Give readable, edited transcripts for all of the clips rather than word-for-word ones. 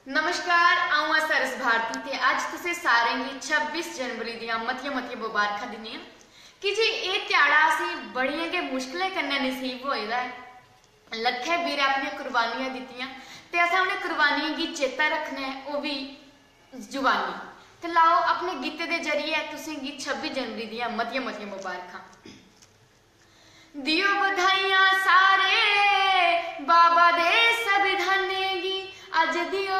नमस्कार, आऊँ सरस भारती थे। अज तुसें सारें गी 26 जनवरी दियां मतियां मुबारखां दिन्नियां कि जी ये ध्याड़ा असें बड़ियां गै मुश्कलें कन्नै नसीब होएदा है। लक्खे वीरें अपनियां कुर्बानियां दित्तियां ते असें उ'नें कुर्बानियां गी चेता रखना है, ओह् भी जुबानी। ते लाओ अपने गीते दे जरिए तुसें गी 26 जनवरी दियां मतियां मुबारखां। दियो बधाइयां सारे बाबा दे संविधाने गी, अज दियो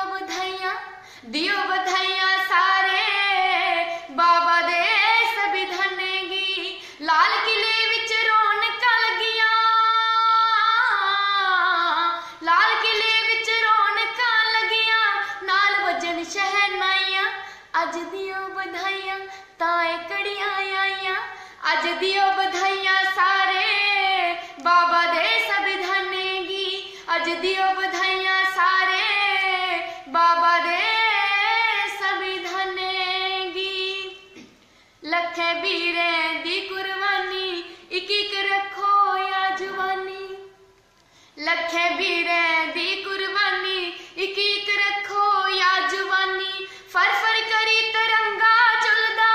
बधाइयां सारे बाबा दे संविधाने गी। लाल किले विच रौनकां लगियां, लाल किले विच रौनकां लगियां, नाल वजन शहनाइयां, अज दियो बधाइयां ताए कड़ियां आइयां। अज दियो बधाइयां सारे बाबा दे संविधाने गी, अज दियो बधाइयां सारे बाबा दे संविधाने गी। लखे वीरें दी कुर्बानी इक इक रखो या जवानी, लखे वीरें दी कुर्बानी इक इक रखो या जवानी। फर फर करी तिरंगा झुलदा,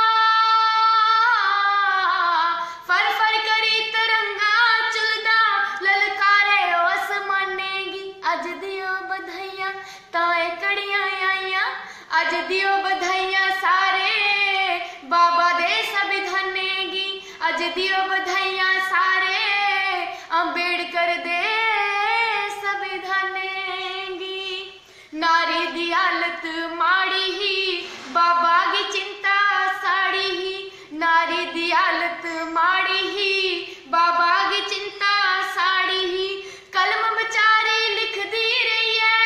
फर फर करी तिरंगा झुलदा, ललकारे ओ आसमाने गी। अज दियो बधाइयां ताए कड़ियां आइयां, अज दियो बधाइयां सारे बाबा दे संविधाने गी, अज दियो बधाइयां सारे अंबेडकर दे संविधाने गी। नारी दी हालत माड़ी ही बाबा गी चिंता साड़ी ही, नारी दी हालत माड़ी ही बाबा गी चिंता साड़ी ही। कलम बेचारी लिखदी रही है,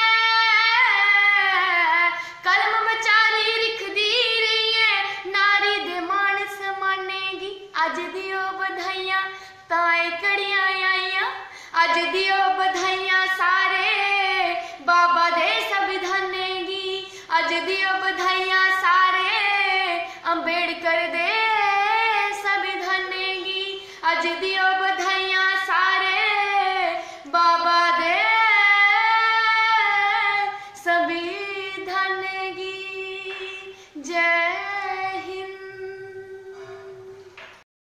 कलम बेचारी लिखदी रही है, नारी दे मान सम्माने गी। अज दियो बधाइयां ताए कड़ियां आइयां, अज दियो बधाइयां सारे बाबा दे संविधाने गी, अज दियो बधाइयां